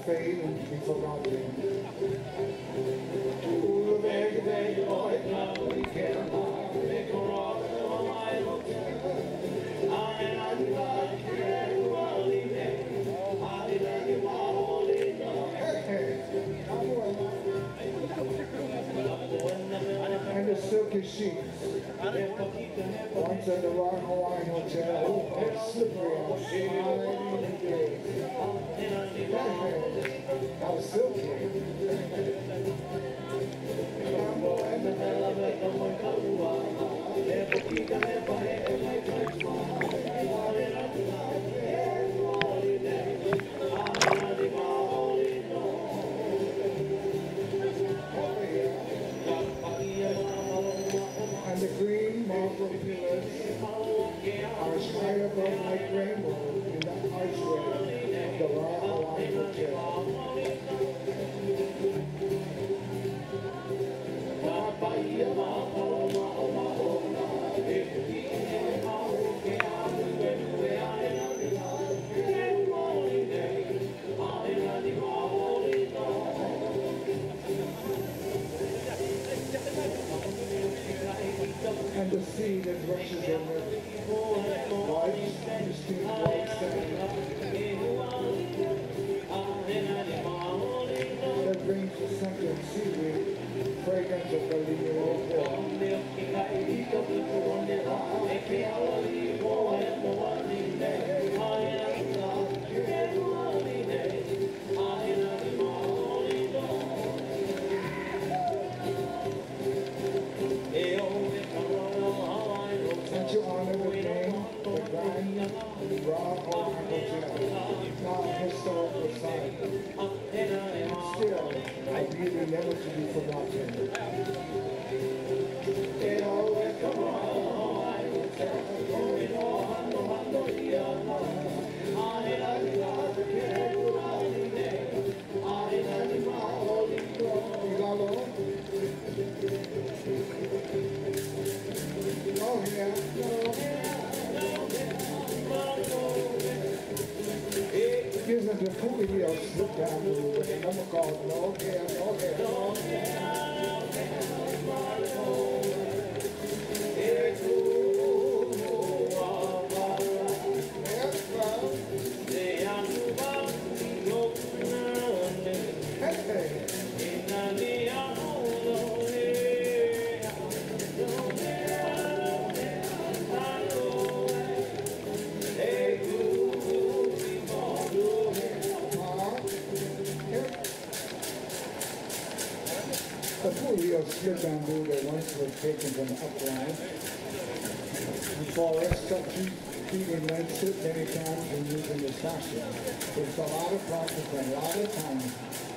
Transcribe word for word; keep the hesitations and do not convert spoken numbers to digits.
fade and be forgotten. And the silky sheets. Once at the Royal Hawaiian Hotel, it's slippery outside in the day. That was silky. And the green marble pillars are high above like rainbow in the archway of the Royal Hawaiian Hotel. And the sea that rushes over white, distinct white sand that brings the scent of seaweed, fragrance of the lineal to honor the name, the Grand Royal Hawaiian Hotel, not a historical site, and still a beauty never to be forgotten. Oh yeah. Here's a full video slip down with a number called No Hair, No Hair, No Hair. The Julio split bamboo that once was taken from the upland. The forest cut two feet in length many times and used in this fashion. It's a lot of practice and a lot of time